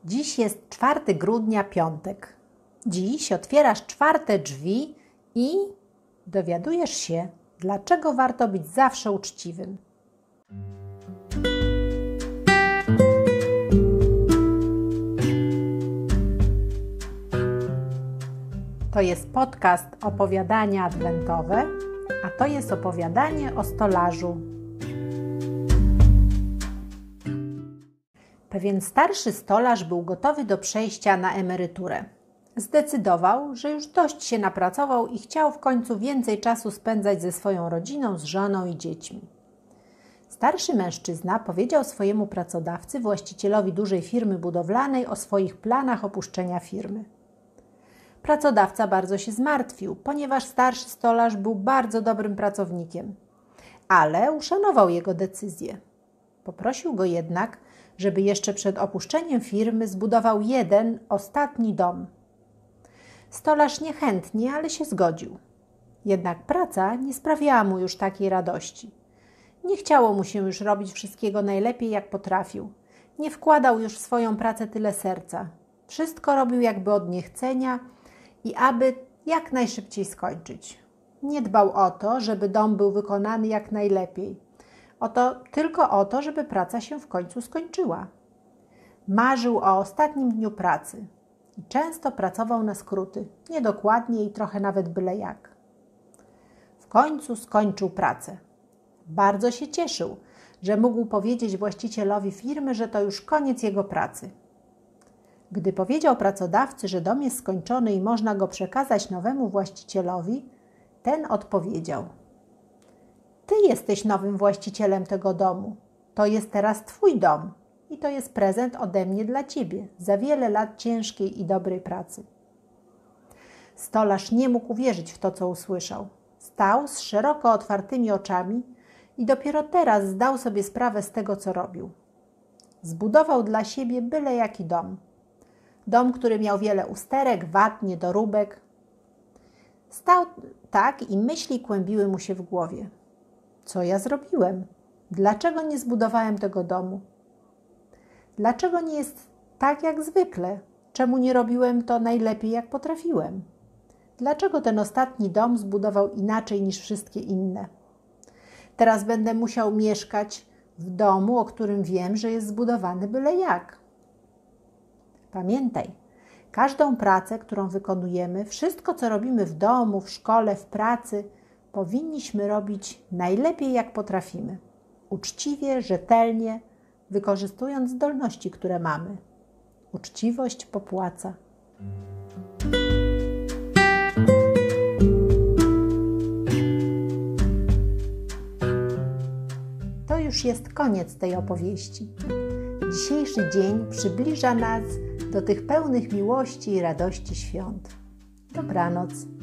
Dziś jest 4 grudnia, piątek. Dziś otwierasz 4 drzwi i dowiadujesz się, dlaczego warto być zawsze uczciwym. To jest podcast Opowiadania Adwentowe, a to jest opowiadanie o stolarzu. Pewien starszy stolarz był gotowy do przejścia na emeryturę. Zdecydował, że już dość się napracował i chciał w końcu więcej czasu spędzać ze swoją rodziną, z żoną i dziećmi. Starszy mężczyzna powiedział swojemu pracodawcy, właścicielowi dużej firmy budowlanej, o swoich planach opuszczenia firmy. Pracodawca bardzo się zmartwił, ponieważ starszy stolarz był bardzo dobrym pracownikiem, ale uszanował jego decyzję. Poprosił go jednak, żeby jeszcze przed opuszczeniem firmy zbudował jeden, ostatni dom. Stolarz niechętnie, ale się zgodził. Jednak praca nie sprawiała mu już takiej radości. Nie chciało mu się już robić wszystkiego najlepiej, jak potrafił. Nie wkładał już w swoją pracę tyle serca. Wszystko robił jakby od niechcenia i aby jak najszybciej skończyć. Nie dbał o to, żeby dom był wykonany jak najlepiej. Tylko o to, żeby praca się w końcu skończyła. Marzył o ostatnim dniu pracy i często pracował na skróty, niedokładnie i trochę nawet byle jak. W końcu skończył pracę. Bardzo się cieszył, że mógł powiedzieć właścicielowi firmy, że to już koniec jego pracy. Gdy powiedział pracodawcy, że dom jest skończony i można go przekazać nowemu właścicielowi, ten odpowiedział: Ty jesteś nowym właścicielem tego domu. To jest teraz Twój dom i to jest prezent ode mnie dla Ciebie za wiele lat ciężkiej i dobrej pracy. Stolarz nie mógł uwierzyć w to, co usłyszał. Stał z szeroko otwartymi oczami i dopiero teraz zdał sobie sprawę z tego, co robił. Zbudował dla siebie byle jaki dom. Dom, który miał wiele usterek, wad, niedoróbek. Stał tak i myśli kłębiły mu się w głowie. Co ja zrobiłem? Dlaczego nie zbudowałem tego domu? Dlaczego nie jest tak jak zwykle? Czemu nie robiłem to najlepiej, jak potrafiłem? Dlaczego ten ostatni dom zbudował inaczej niż wszystkie inne? Teraz będę musiał mieszkać w domu, o którym wiem, że jest zbudowany byle jak. Pamiętaj, każdą pracę, którą wykonujemy, wszystko, co robimy w domu, w szkole, w pracy, powinniśmy robić najlepiej, jak potrafimy. Uczciwie, rzetelnie, wykorzystując zdolności, które mamy. Uczciwość popłaca. To już jest koniec tej opowieści. Dzisiejszy dzień przybliża nas do tych pełnych miłości i radości świąt. Dobranoc.